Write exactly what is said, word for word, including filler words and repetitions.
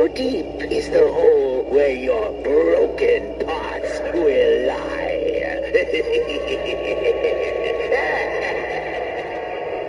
How deep is the hole where your broken parts will lie?